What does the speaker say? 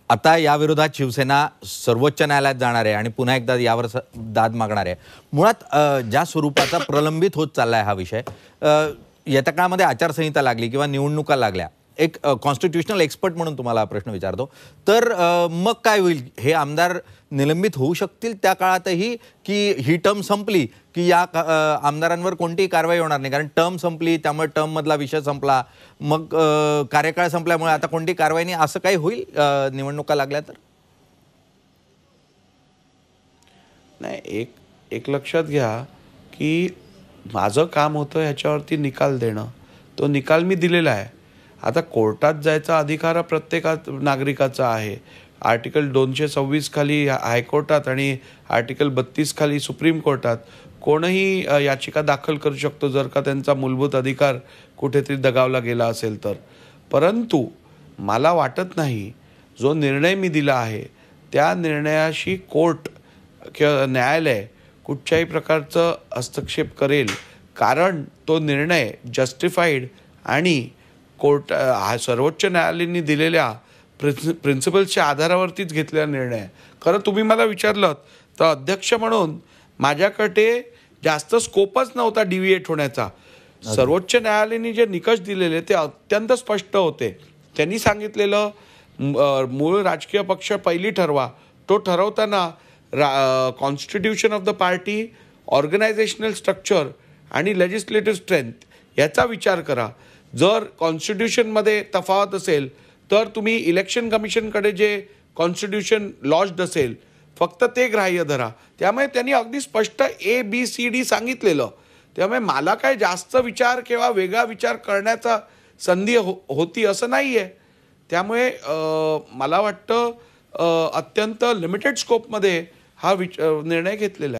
आता या विरोधात शिवसेना सर्वोच्च न्यायालयात जाणार आहे आणि पुन्हा एकदा यावर दाद मागणार आहे। मुळात ज्या स्वरूपाचा प्रलंबित होत चाललाय हा विषय, येत्या काळामध्ये आचारसंहिता लागली किंवा निवडणुका लागल्या, एक कॉन्स्टिट्यूशनल एक्सपर्ट म्हणून तुम्हाला प्रश्न विचारतो, तर मग काय होईल? हे आमदार निलंबित होऊ शकतील त्या काळातही, की ही टर्म संपली की या आमदारांवर कोणतीही कारवाई होणार नाही? कारण टर्म संपली त्यामुळे टर्म मधला विषय संपला, मग कार्यकाळ संपल्यामुळे आता कोणती कारवाई नाही, असं काही होईल निवडणुका लागल्या तर? नाही, एक लक्षात घ्या की माझं काम होतं ह्याच्यावरती निकाल देणं, तो निकाल मी दिलेला आहे। आता कोर्टात जायचा अधिकार हा प्रत्येक नागरिकाचा आहे। आर्टिकल 226 खाली हायकोर्टात आणि आर्टिकल 32 खाली सुप्रीम कोर्टात कोणही याचिका दाखल करू शकतो जर का त्यांचा मूलभूत अधिकार कुठेतरी दगावला गेला असेल तर। परंतु मला वाटत नाही जो निर्णय मी दिला आहे त्या निर्णयाशी कोर्ट किंवा न्यायालय कुठच्याही प्रकारचं हस्तक्षेप करेल, कारण तो निर्णय जस्टिफाईड आणि सर्वोच्च न्यायालयाने दिलेल्या प्रिन्सिपल्सच्या आधारावरतीच घेतलेला निर्णय आहे। खरं तुम्ही मला विचारलं तर अध्यक्ष म्हणून माझ्याकडे जास्त स्कोपच नव्हता डिव्हिएट होण्याचा। सर्वोच्च न्यायालयाने जे निकष दिलेले ते अत्यंत स्पष्ट होते। त्यांनी सांगितलेलं मूळ राजकीय पक्ष पहिली ठरवा, तो ठरवताना constitution of the party, organisational structure आणि लेजिस्लेटिव्ह स्ट्रेंथ याचा विचार करा। जर कॉन्स्टिट्यूशनमध्ये तफावत असेल तर तुम्ही इलेक्शन कमिशनकडे जे कॉन्स्टिट्यूशन लॉज्ड असेल फक्त ते ग्राह्य धरा। त्यामुळे त्यांनी अगदी स्पष्ट ABCD सांगितलेलं। त्यामुळे मला काय जास्त विचार किंवा वेगळा विचार करण्याचा संधी होती असं नाही आहे। त्यामुळे मला वाटतं अत्यंत लिमिटेड स्कोपमध्ये हा निर्णय घेतलेला आहे।